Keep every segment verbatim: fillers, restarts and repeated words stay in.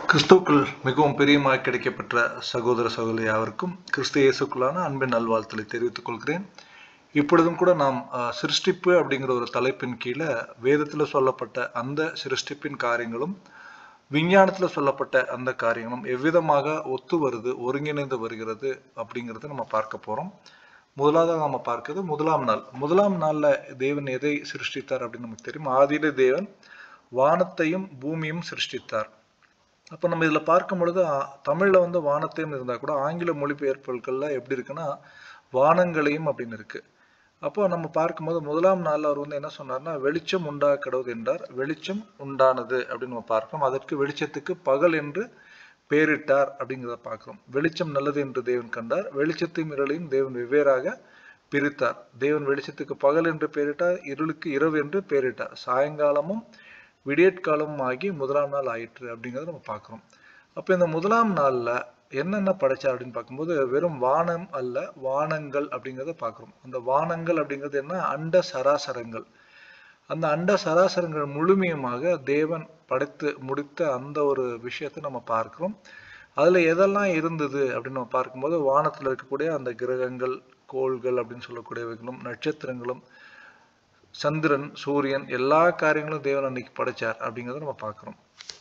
கிறிஸ்துவுக்குள் மிகவும் பிரியமாய் கிடைக்கப்பெற்ற சகோதர சகோதரி யாவருக்கும் கிறிஸ்து இயேசுக்குள்ளான அன்பின் நல்வாழ்த்தலை தெரிவித்துக் கொள்கிறேன். இப்பொழுதும் கூட நாம் அஹ், சிருஷ்டிப்பு அப்படிங்கிற ஒரு தலைப்பின் கீழே வேதத்தில் சொல்லப்பட்ட அந்த சிருஷ்டிப்பின் காரியங்களும் விஞ்ஞானத்தில் சொல்லப்பட்ட அந்த காரியங்களும் எவ்விதமாக ஒத்து வருது ஒருங்கிணைந்து வருகிறது அப்படிங்கிறத நம்ம பார்க்க போறோம். முதலாவதாக நம்ம பார்க்கிறது முதலாம் நாள். முதலாம் நாள்ல தேவன் எதை சிருஷ்டித்தார் அப்படின்னு நமக்கு தெரியும். ஆதியிலே தேவன் வானத்தையும் பூமியும் சிருஷ்டித்தார். அப்போ நம்ம இதில் பார்க்கும் பொழுது ஆ- தமிழ்ல வந்து வானத்தையும் இருந்தா கூட ஆங்கில மொழிபெயர்ப்புகள்ல எப்படி இருக்குன்னா வானங்களையும் அப்படின்னு இருக்கு. அப்போ நம்ம பார்க்கும்போது முதலாம் நாள்ல அவர் வந்து என்ன சொன்னார்னா வெளிச்சம் உண்டா கடவுது என்றார். வெளிச்சம் உண்டானது அப்படின்னு நம்ம பார்க்கிறோம். அதற்கு வெளிச்சத்துக்கு பகல் என்று பெயரிட்டார் அப்படிங்கிறத பார்க்கிறோம். வெளிச்சம் நல்லது என்று தேவன் கண்டார். வெளிச்சத்தையும் இருளையும் தேவன் வெவ்வேறாக பிரித்தார். தேவன் வெளிச்சத்துக்கு பகல் என்று பெயரிட்டார், இருளுக்கு இரவு என்று பெயரிட்டார். சாயங்காலமும் விடியற்காலமும் ஆகி முதலாம் நாள் ஆயிற்று அப்படிங்கிறத நம்ம பார்க்கிறோம். அப்போ இந்த முதலாம் நாள்ல என்னென்ன படைச்சார் அப்படின்னு பார்க்கும்போது வெறும் வானம் அல்ல, வானங்கள் அப்படிங்கிறத பார்க்கிறோம். அந்த வானங்கள் அப்படிங்கிறது என்ன? அண்ட சராசரங்கள். அந்த அண்ட சராசரங்கள் முழுமையுமாக தேவன் படைத்து முடித்த அந்த ஒரு விஷயத்தை நம்ம பார்க்கிறோம். அதுல எதெல்லாம் இருந்தது அப்படின்னு நம்ம பார்க்கும்போது வானத்துல இருக்கக்கூடிய அந்த கிரகங்கள், கோள்கள் அப்படின்னு சொல்லக்கூடியவைகளும், நட்சத்திரங்களும், சந்திரன், சூரியன், எல்லா காரியங்களும் தேவன் அன்னைக்கு படைச்சார் அப்படிங்கிறத நம்ம பார்க்கிறோம்.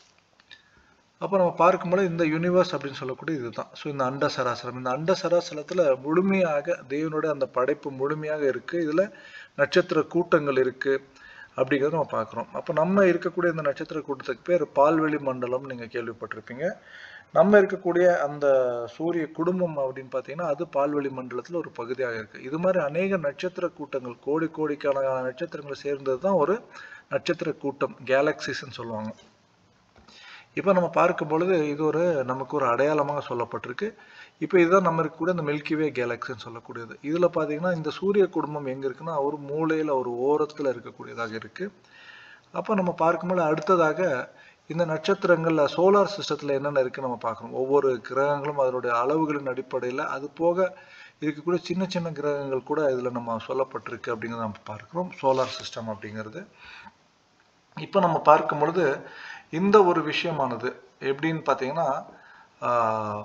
அப்போ நம்ம பார்க்கும்போது இந்த யூனிவர்ஸ் அப்படின்னு சொல்லக்கூடிய இதுதான். ஸோ இந்த அண்ட சராசரம், இந்த அண்ட சராசரத்துல முழுமையாக தேவனோட அந்த படைப்பு முழுமையாக இருக்கு. இதுல நட்சத்திர கூட்டங்கள் இருக்கு அப்படிங்கிறத நம்ம பார்க்குறோம். அப்போ நம்ம இருக்கக்கூடிய இந்த நட்சத்திர கூட்டத்துக்கு பேர் பால்வெளி மண்டலம், நீங்க கேள்விப்பட்டிருப்பீங்க. நம்ம இருக்கக்கூடிய அந்த சூரிய குடும்பம் அப்படின்னு பார்த்தீங்கன்னா அது பால்வெளி மண்டலத்துல ஒரு பகுதியாக இருக்கு. இது மாதிரி அநேக நட்சத்திர கூட்டங்கள், கோடி கோடிக்கணக்கான நட்சத்திரங்களை சேர்ந்தது தான் ஒரு நட்சத்திர கூட்டம், கேலக்சிஸ்ன்னு சொல்லுவாங்க. இப்போ நம்ம பார்க்கும் பொழுது இது ஒரு நமக்கு ஒரு அடையாளமாக சொல்லப்பட்டிருக்கு. இப்போ இதுதான் நம்ம இருக்கக்கூடிய இந்த மில்கிவே கேலக்சின்னு சொல்லக்கூடியது. இதுல பார்த்தீங்கன்னா இந்த சூரிய குடும்பம் எங்க இருக்குன்னா ஒரு மூலையில ஒரு ஓரத்துல இருக்கக்கூடியதாக இருக்கு. அப்போ நம்ம பார்க்கும்போது அடுத்ததாக இந்த நட்சத்திரங்கள்ல சோலார் சிஸ்டத்துல என்னென்ன இருக்கு நம்ம பார்க்கணும். ஒவ்வொரு கிரகங்களும் அதனுடைய அளவுகளின் அடிப்படையில் அது போக இருக்கக்கூடிய சின்ன சின்ன கிரகங்கள் கூட இதுல நம்ம சொல்லப்பட்டிருக்கு அப்படிங்கிறத நம்ம பார்க்கிறோம். சோலார் சிஸ்டம் அப்படிங்கிறது இப்போ நம்ம பார்க்கும் பொழுது இந்த ஒரு விஷயமானது எப்படின்னு பார்த்தீங்கன்னா ஆஹ்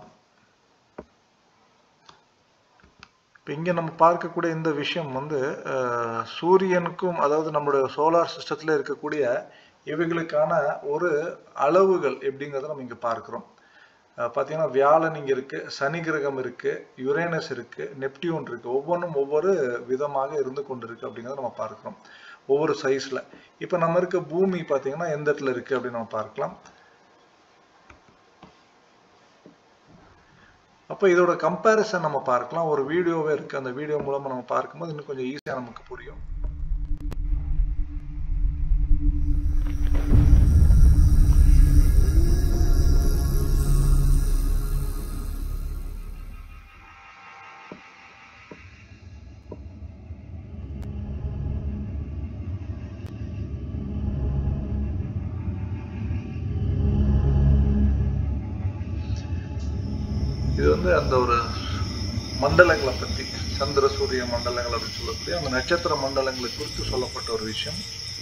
இப்போ இங்க நம்ம பார்க்கக்கூடிய இந்த விஷயம் வந்து அஹ், சூரியனுக்கும் அதாவது நம்மளுடைய சோலார் சிஸ்டத்துல இருக்கக்கூடிய இவைகளுக்கான ஒரு அளவுகள் எப்படிங்கிறத நம்ம இங்க பார்க்கிறோம். அஹ், பார்த்தீங்கன்னா வியாழன் இங்க இருக்கு, சனி கிரகம் இருக்கு, யுரேனஸ் இருக்கு, நெப்டியூன் இருக்கு. ஒவ்வொன்றும் ஒவ்வொரு விதமாக இருந்து கொண்டிருக்கு அப்படிங்கிறத நம்ம பார்க்கிறோம், ஒவ்வொரு சைஸ்ல. இப்போ நம்ம இருக்க பூமி பார்த்தீங்கன்னா எந்த இடத்துல இருக்கு அப்படின்னு நம்ம பார்க்கலாம். அப்போ இதோட கம்பேரிசன் நம்ம பார்க்கலாம். ஒரு வீடியோவே இருக்கு, அந்த வீடியோ மூலமா நம்ம பார்க்கும்போது இன்னும் கொஞ்சம் ஈஸியா நமக்கு புரியும். இது வந்து அந்த ஒரு மண்டலங்களை பத்தி, சந்திர சூரிய மண்டலங்கள் அப்படின்னு சொல்லக்கூடிய அந்த நட்சத்திர மண்டலங்களை குறித்து சொல்லப்பட்ட ஒரு விஷயம்.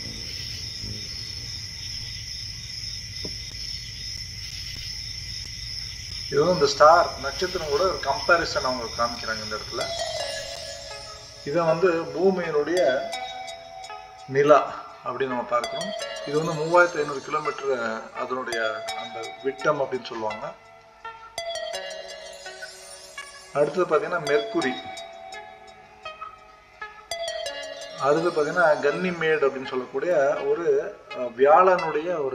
இது வந்து இந்த ஸ்டார் நட்சத்திரம் கூட ஒரு கம்பேரிசன் அவங்க காமிக்கிறாங்க இந்த இடத்துல. இதை வந்து பூமியினுடைய நிலா அப்படின்னு நம்ம பார்க்கிறோம். இது வந்து மூவாயிரத்தி ஐநூறு கிலோமீட்டர் அதனுடைய அந்த விட்டம் அப்படின்னு சொல்லுவாங்க. அடுத்தது பார்த்தீங்கன்னா மெர்க்குரி, அடுத்து பார்த்தீங்கன்னா கன்னிமேடு அப்படின்னு சொல்லக்கூடிய ஒரு அஹ், வியாழனுடைய ஒரு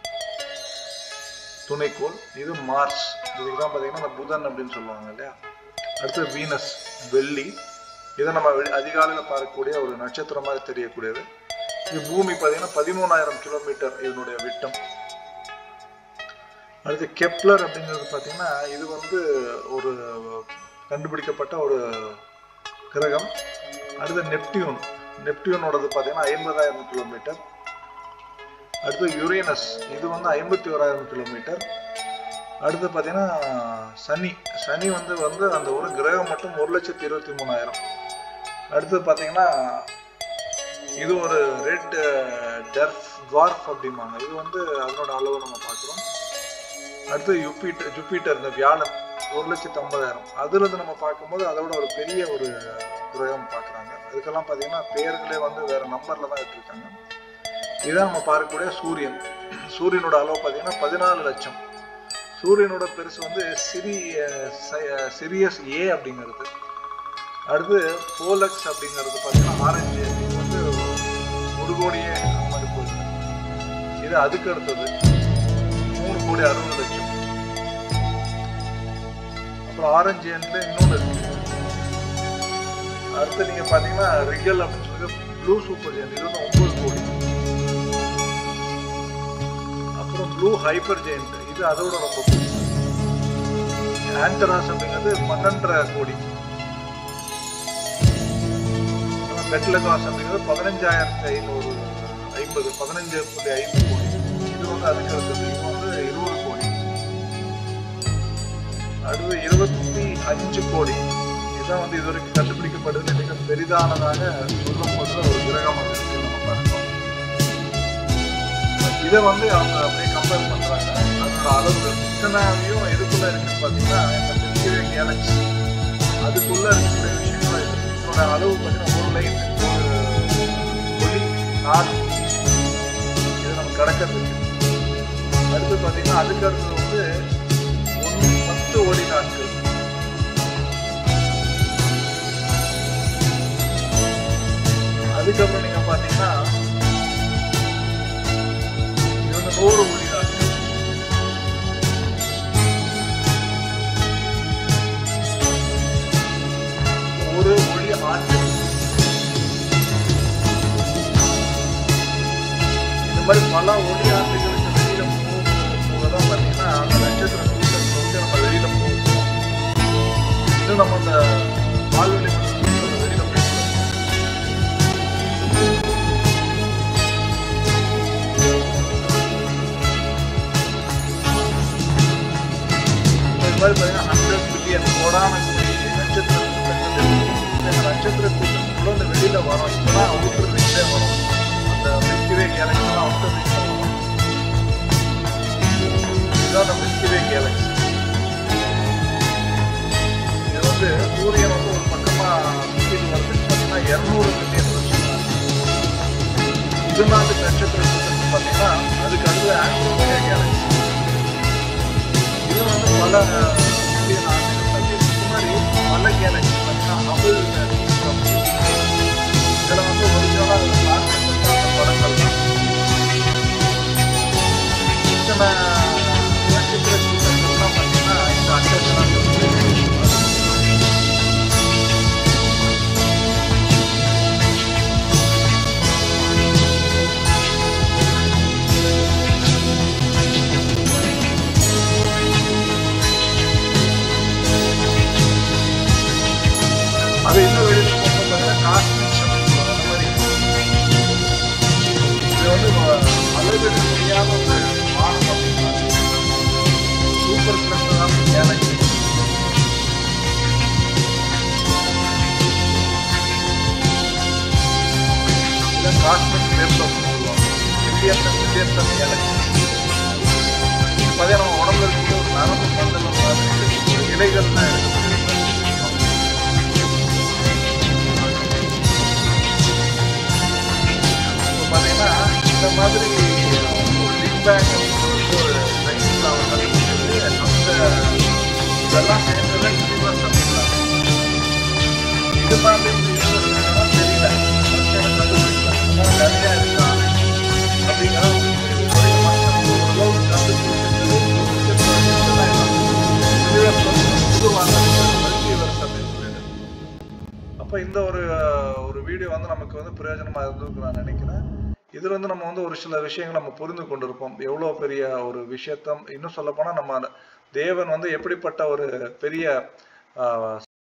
துணைக்கோள். இது மார்ஸ், இதுதான் பார்த்தீங்கன்னா இந்த புதன் அப்படின்னு சொல்லுவாங்க இல்லையா. அடுத்து வீனஸ், வெள்ளி. இதை நம்ம வெ- அதிகாலையில பார்க்கக்கூடிய ஒரு நட்சத்திரம் மாதிரி தெரியக்கூடியது. இது பூமி பார்த்தீங்கன்னா பதிமூணாயிரம் கிலோமீட்டர் இதனுடைய விட்டம். அடுத்து கெப்லர் அப்படிங்கிறது பார்த்தீங்கன்னா இது வந்து ஒரு கண்டுபிடிக்கப்பட்ட ஒரு கிரகம். அடுத்து நெப்டியூன், நெப்டியூனோடது பார்த்தீங்கன்னா ஐம்பதாயிரம் கிலோமீட்டர். அடுத்து யுரேனஸ், இது வந்து ஐம்பத்தி ஓராயிரம் கிலோமீட்டர். அடுத்து பார்த்தீங்கன்னா சனி, சனி வந்து வந்து அந்த ஒரு கிரகம் மட்டும் ஒரு லட்சத்தி இருபத்தி மூணாயிரம். அடுத்து பார்த்தீங்கன்னா இது ஒரு ரெட் டர்ஃப் டுவார்ஃப் அப்படிம்பாங்க. இது வந்து அதனோட அளவு நம்ம பார்க்குறோம். அடுத்து யுபிட்டர் ஜூபிட்டர் இந்த வியாழன் ஒரு லட்சத்தி ஐம்பதாயிரம். அதுல இருந்து நம்ம பார்க்கும்போது அதோட ஒரு பெரிய ஒரு கிரகம் பார்க்குறாங்க. அதுக்கெல்லாம் பார்த்தீங்கன்னா பேர்களே வந்து வேற நம்பர்ல தான் எடுத்திருக்காங்க. இதான் நம்ம பார்க்கக்கூடிய சூரியன். சூரியனோட அளவு பார்த்தீங்கன்னா பதினாலு லட்சம். சூரியனோட பெருசு வந்து சிறிய சிரியஸ் ஏ அப்படிங்கிறது. அடுத்து போலக்ஸ் அப்படிங்கிறது பார்த்தீங்கன்னா ஆரஞ்சு, இது வந்து ஒரு கோடியே அந்த மாதிரி போயிருக்கு. இது அதுக்கு அடுத்தது மூணு கோடி அறுபது லட்சம். அப்புறம் ஆரஞ்சு எண்ணில் இன்னொன்று இருக்கு. அடுத்து நீங்க பாத்தீங்கன்னா ரிகல் அப்படின்னு சொல்லி ப்ளூ சூப்பர் ஜெயண்ட், இது வந்து ஒன்பது கோடி. அப்புறம் ப்ளூ ஹைப்பர் ஜெயண்ட், இது அதோட ரொம்ப பெருசு. ஆண்டராஸ் அப்படிங்கிறது பன்னெண்டரை கோடி. பெட்லகாஸ் அப்படிங்கிறது பதினஞ்சாயிரத்தி ஐநூறு ஐம்பது பதினஞ்சு புள்ளி ஐந்து கோடி. இது வந்து அதுக்கு அடுத்தது, இது வந்து இருபது கோடி. அடுத்து இருபத்தி அஞ்சு கோடி. இதுதான் வந்து இதுவரைக்கும் கண்டுபிடிக்கப்படுறது மிக பெரிதானதாக சொல்லப்படுற ஒரு கிரகமாக இருக்கு நம்ம பார்க்கிறோம். இதை வந்து அவங்க அப்படியே கம்பேர் பண்றாங்க. அதோட அளவு இத்தனையும் எதுக்குள்ள இருக்குன்னு பாத்தீங்கன்னா இந்த மில்கிவே கேலக்சி அதுக்குள்ள இருக்கக்கூடிய விஷயங்கள் இருக்கு. இதோட அளவு பார்த்தீங்கன்னா ஒரு லைன் ஒரு ஒளி நாள் இது நம்ம கடக்கிறது. அடுத்து பார்த்தீங்கன்னா அதுக்கு அடுத்தது வந்து ஒன்று பத்து ஒளி நாட்கள். அதுக்கப்புறம் நீங்க பாத்தீங்கன்னா இது வந்து நூறு ஒளி நாட்கள். ஒரு ஒளி ஆண்டு. இந்த மாதிரி பல ஒளி ஆண்டுகளுக்கு வெளியில போகதான் பாத்தீங்கன்னா அந்த நட்சத்திர கூட்டத்தை வந்து நம்ம வெளியில போகும். இன்னும் நம்ம அந்த வாழ்வெளி வெளியில போகணும். இந்த மாதிரி பாத்தீங்கன்னா ஹண்ட்ரட் பில்லியன் கோடான நட்சத்திர கூட்டங்கள் இந்த நட்சத்திர கூட்டத்துக்குள்ள இந்த வெளியில வரும். இப்பதான் அவுட்டர் ரிங்லே வரும். அந்த மில்கிவே கேலக்சிலாம் அவுட்டர் ரிங்ல வரும். இதுதான் அந்த மில்கிவே கேலக்சி. இது வந்து சூரியன் வந்து ஒரு பக்கமா சுற்றிட்டு வரதுக்கு பார்த்தீங்கன்னா இருநூறு மில்லியன் வருஷம். இருநாலு நட்சத்திர கூட்டத்துக்கு பார்த்தீங்கன்னா அதுக்கு அடுத்து ஆண்ட்ரோமேடா கேலக்சி. இது வந்து பல மில்லியன் ஆண்டுகள் முன்னாடி பல கேலக்சி பார்த்தீங்கன்னா ஹபிள் இதுல வந்து ஒரிஜினலாக பார்க்கப்பட்ட அந்த படங்கள் தான். இத்தனை நட்சத்திர கூட்டங்கள்லாம் பார்த்தீங்கன்னா இந்த அட்டெல்லாம் அது இன்னும் வெளியில போகும்போது பார்த்தீங்கன்னா காஸ்மிக் ஷட்டில் அந்த மாதிரி. இது வந்து அளவிட முடியாத ஒரு வானம் அப்படின்னா சூப்பர் கிளஸ்டர் ஆஃப் கேலக்சி. இதான் காஸ்மிக் வேவ்ஸ் அப்படின்னு சொல்லுவாங்க. Million million ton galaxy. பார்த்தீங்கன்னா நம்ம உடம்புல இருக்கக்கூடிய ஒரு நரம்பு மண்டலம் மாதிரி ஒரு இலைகள்லாம் இருக்கு. பார்த்தீங்கன்னா இந்த மாதிரி ஒரு பிக் பேங் ஒரு சயின்ஸ்ல அவர் கண்டுபிடிச்சது அந்த இதெல்லாம் சேர்ந்ததை யூனிவர்ஸ் அப்படின்றாங்க. இது மாதிரி யூனிவர்ஸ் தெரியல, கண்டுபிடிக்கல, நிறையா இருக்கா அப்படிங்கிற ஓரளவு கண்டுபிடிச்சது யூனிவர்ஸ் பொதுவான மல்டிவர்ஸ் அப்படின்னு சொல்லிட்டு. அப்போ இந்த ஒரு ஒரு வீடியோ வந்து நமக்கு வந்து பிரயோஜனமா இருந்திருக்கு நான் நினைக்கிறேன். இதுல வந்து நம்ம வந்து ஒரு சில விஷயங்கள் நம்ம புரிந்து கொண்டிருப்போம். எவ்வளவு பெரிய ஒரு விஷயத்த இன்னும் சொல்ல போனா நம்ம தேவன் வந்து எப்படிப்பட்ட ஒரு பெரிய ஆஹ்